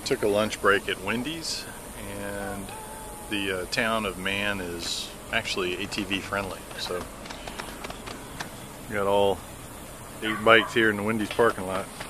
Took a lunch break at Wendy's, and the town of Man is actually ATV friendly, so we got all 8 bikes here in the Wendy's parking lot.